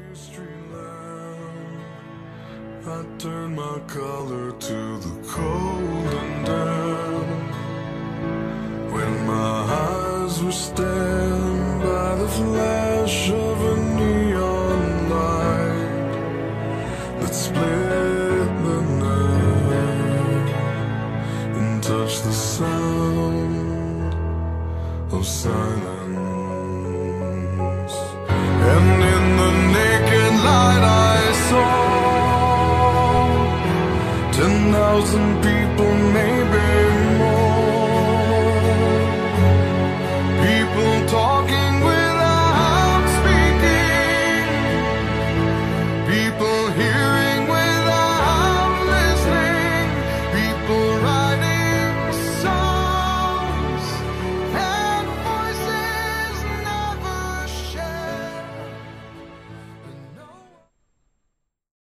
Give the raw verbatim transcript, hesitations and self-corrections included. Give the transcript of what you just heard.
street lamp, I turned my collar to the cold and damp. When my eyes were stabbed by the flash of a neon light that split the night and touched the sound of silence. And